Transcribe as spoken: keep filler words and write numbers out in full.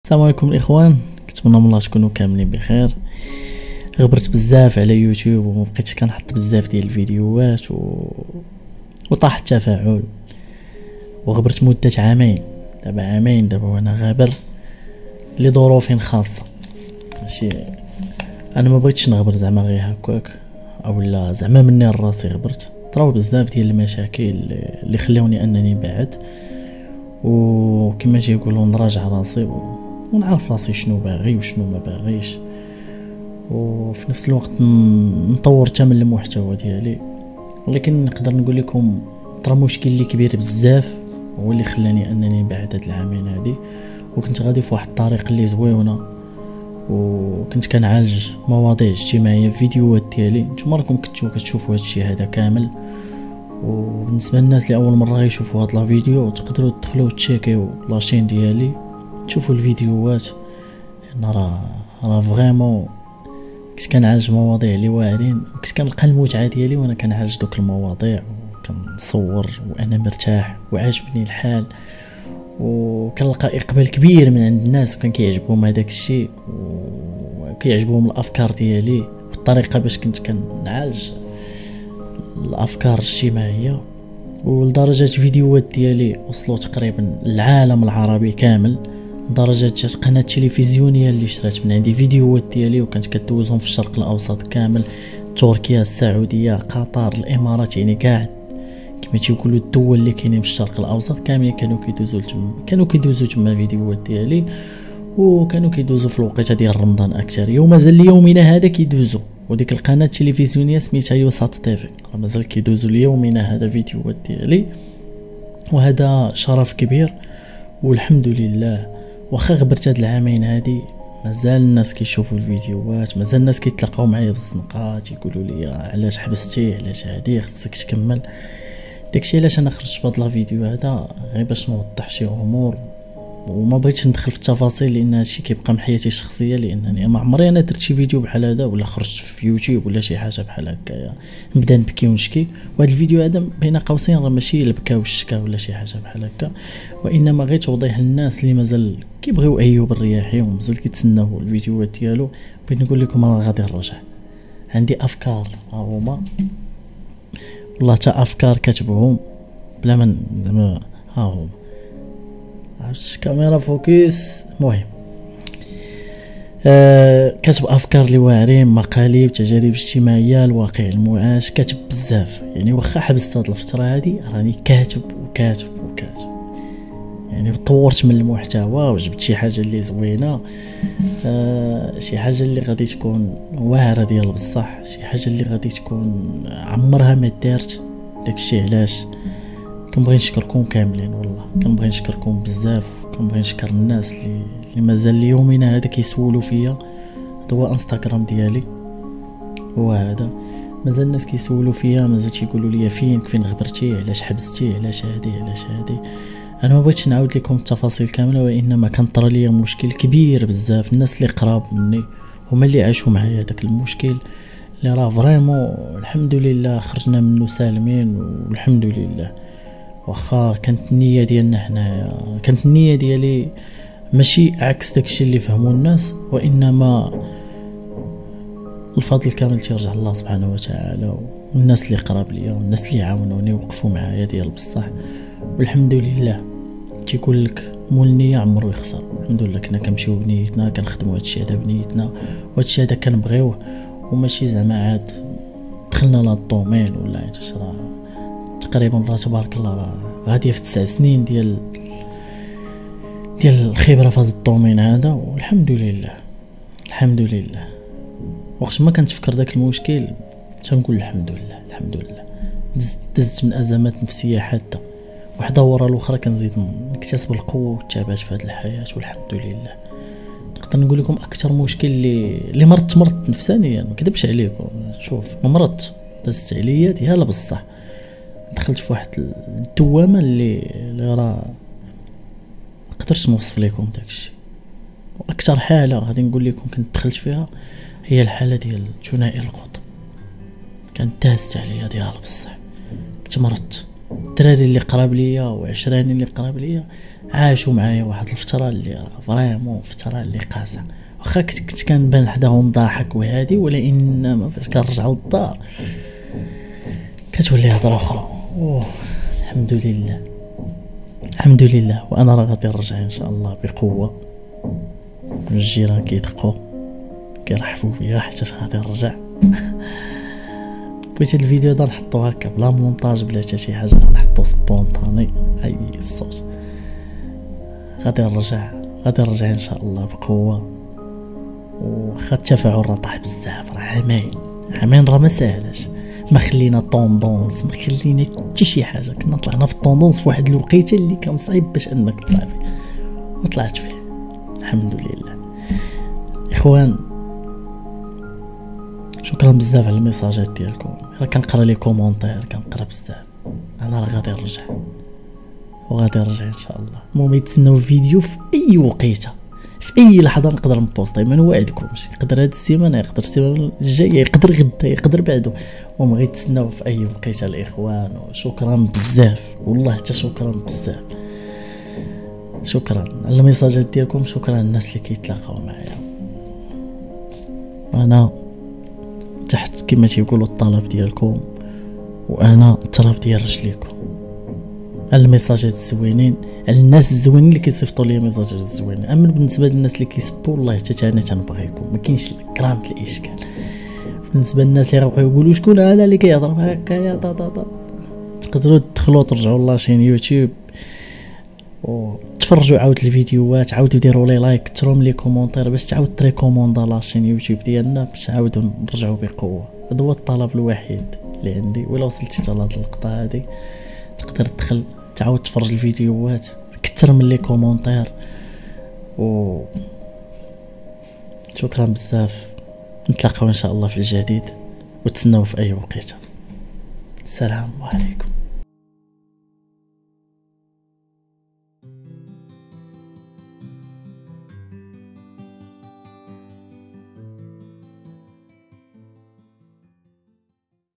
السلام عليكم الاخوان، كنتمنى من الله تكونوا كاملين بخير. غبرت بزاف على يوتيوب وما بقيتش كنحط بزاف ديال الفيديوهات و... وطاح التفاعل، وغبرت مدة عامين. دابا عامين دابا وانا غابر لظروف خاصة. ماشي انا ما بغيتش نغبر زعما غير هكاك اولا زعما مني راسي غبرت. طراو بزاف ديال المشاكل اللي خلاوني انني نبعد، وكما تيقولوا نراجع راسي ونعرف راسي شنو باغي وشنو ما باغيش، وفي نفس الوقت نطور حتى من المحتوى ديالي. ولكن نقدر نقول لكم طرا مشكل اللي كبير بزاف هو اللي خلاني انني نبعد هاد العامين هادي. وكنت غادي في واحد الطريق اللي زويونه، وكنت كنعالج مواضيع اجتماعيه في فيديوهات ديالي. نتوما راكم كنتو كتشوفوا هادشي هذا كامل، وبالنسبه للناس اللي اول مره غيشوفوا هاد لا فيديو تقدروا تدخلوا تشيكيو لاشين ديالي تشوفوا الفيديوهات، لان راه راه فريمون كنت كنعالج مواضيع اللي واعرين، وكنت كنلقى المتعه ديالي وانا كنعالج دوك المواضيع وكنصور وانا مرتاح وعاجبني الحال، وكنلقى اقبال كبير من عند الناس وكان كيعجبهم هذاك الشيء وكيعجبهم الافكار ديالي بالطريقه باش كنت كنعالج الافكار الاجتماعيه. ولدرجه فيديوهات ديالي وصلوا تقريبا للعالم العربي كامل، لدرجه جات قناه تلفزيونيه اللي شرات من عندي فيديوهات ديالي وكانت كدوزهم في الشرق الاوسط كامل، تركيا، السعوديه، قطر، الامارات، يعني كاع كما تيقولوا الدول اللي كاينين في الشرق الاوسط كاملين كانوا كيدوزوا تما كانوا كيدوزوا تما فيديوهات ديالي، وكانوا كيدوزوا في الوقيته ديال رمضان اكثر، ومازال ليومنا هذا كيدوزوا. وديك القناه التلفزيونيه سميتها يوسات تيفي، مازال كيدوزوا ليومنا هذا فيديوهات ديالي، وهذا شرف كبير. والحمد لله واخا غبرت هاد العامين هادي مازال الناس كيشوفوا الفيديوهات، مازال الناس كيتلاقاو معايا في الزنقات يقولوا لي علاش حبستي، علاش هادي خصك تكمل. داكشي علاش انا خرجت بهاد لا فيديو هذا غير باش نوضح شي امور، وما بغيتش ندخل في التفاصيل لان هادشي كيبقى من حياتي الشخصيه، لانني ما عمري انا درت شي فيديو بحال هذا ولا خرجت في يوتيوب ولا شي حاجه بحال هكايا نبدا نبكي ونشكي. وهذا الفيديو هذا بين قوسين راه ماشي البكا والشكا ولا شي حاجه بحال هكا، وانما غير توضيح للناس اللي مازال كيبغيو ايوب الرياحي ومازال كيتسناو الفيديوهات ديالو. بغيت نقول لكم راه غادي نرجع، عندي افكار ها هما والله تا افكار كاتبهم بلا ما زعما ها هما عرفت كاميرا فوكس. المهم أه كاتب افكار اللي واعرين، مقالب، تجارب اجتماعيه، الواقع المعاش، كاتب بزاف. يعني واخا حبست هاد الفتره هادي راني كاتب وكاتب وكاتب، يعني طورت من المحتوى وجبت شي حاجه اللي زوينه، أه شي حاجه اللي غادي تكون واعره ديال بصح، شي حاجه اللي غادي تكون عمرها ما دارت. داكشي علاش كنبغي نشكركم كاملين، والله كنبغي نشكركم بزاف، كنبغي نشكر الناس اللي اللي مازال اليومين هذا كيسولوا فيا. هذا هو انستغرام ديالي، هو هذا مازال الناس كيسولوا فيا، مازال تيقولوا لي فينك، فين غبرتي، علاش حبستي، علاش هادي علاش هادي. انا ما بغيتش نعاود لكم التفاصيل كامله، وانما كان طرا ليا مشكل كبير بزاف. الناس اللي قراب مني هما اللي عاشوا معايا داك المشكل اللي راه فريمون الحمد لله خرجنا منه سالمين، والحمد لله. واخا كانت النيه ديالنا حنايا، كانت النيه ديالي ماشي عكس داكشي اللي فهموا الناس، وانما الفضل كامل تيرجع الله سبحانه وتعالى والناس اللي قراب ليا والناس اللي عاونوني وقفوا معايا ديال بصح. والحمد لله تيقول لك مول النيه عمرو يخسر. الحمد لله كنا كنمشيو بنيتنا، كنخدموا هادشي هذا بنيتنا، وهادشي هذا كنبغيوه، وماشي زعما عاد دخلنا لا الدومين ولا عيتش. راه تقريبا راه تبارك الله راه غاديه في تسع سنين ديال ديال الخبره في هذا الدومين هذا، والحمد لله الحمد لله. وقت ما كنتفكر داك المشكل تنقول الحمد لله الحمد لله. دزت دزت من ازمات نفسيه حاده وحده ورا الاخرى، كنزيد نكتسب القوه والثبات في هذه الحياه، والحمد لله. نقدر نقول لكم اكثر مشكل اللي اللي مرضت مرضت نفسانيا، ما كذبش عليكم. شوف ما مرضت دزت عليا ديالها بصح، دخلت في واحد الدوامه اللي اللي راه نقدرش نوصف لكم داكشي. واكثر حاله غادي نقول لكم كنت دخلت فيها هي الحاله ديال ثنائي القطب، كانت دازت عليا ديال بصح، كنت مرضت الدراري اللي قراب ليا وعشراني اللي قراب ليا عاشوا معايا واحد الفتره اللي راه فريمون فتره اللي قاسه. واخا كنت كنت كنبان حداهم ضاحك وهادي، ولكن فاش كنرجعوا للدار كتولي هضره اخرى. اوه الحمد لله الحمد لله. وانا راه غادي نرجع ان شاء الله بقوه. الجيران كيدقوا كيرحبوا بيا حتى غادي نرجع. بغيت هاد الفيديو هذا نحطو هكا بلا مونتاج بلا حتى شي حاجه، نحطو سبونطاني اي الصوت. غادي نرجع غادي نرجع ان شاء الله بقوه. وخا التفاعل راه طاح بزاف، راه عامين عامين راه ما ساهلاش. ما خلينا طوندونس، ما خلينا حتى شي حاجه. كنا طلعنا في الطوندونس في واحد الوقيته اللي كان صعيب باش انك تطلع فيه، وطلعت فيه الحمد لله. اخوان شكرا بزاف على الميساجات ديالكم، انا كنقرا لي كومونتير كنقرا بزاف. انا راه غادي نرجع وغادي نرجع ان شاء الله. المهم يتسناو فيديو في اي وقيته في اي لحظه نقدر نبوستي، ما نوعدكمش. يقدر هاد السيمانه، يقدر السيمانه الجايه، يقدر غدا، يقدر بعده. المهم غيتسناو في اي وقيته الاخوان. وشكرا بزاف والله، حتى شكرا بزاف. شكرا على الميساجات ديالكم، شكرا على الناس اللي كيتلاقاو معايا. انا تحت كما تيقولوا الطلب ديالكم، وانا الطلب ديال رجليكم. على الميساجات الزوينين، على الناس الزوينين اللي كيصيفطوا لي ميساجات زوينين. اما بالنسبه للناس اللي كيسبوا، والله حتى انا تنبغيكم، ما كاينش كرامه الاشكال. بالنسبه للناس اللي غيبقاو يقولوا شكون هذا اللي كيهضر هكايا طا طا طا، تقدروا تدخلوا ترجعوا لاشين يوتيوب وتفرجوا عاود الفيديوهات، عاودوا ديروا لي لايك، كثروا لي كومونتير باش تعاود تريكوموندا لاشين يوتيوب ديالنا، باش نعاودوا نرجعوا بقوه. هذا هو الطلب الوحيد اللي عندي. ولا وصلتي حتى لهاد اللقطه هذه، تقدر تدخل تعاود تفرج الفيديوهات، كثر من لي كومونتير. و شكرا بزاف. نتلاقاو ان شاء الله في الجديد، وتسناو في اي وقيته. السلام عليكم.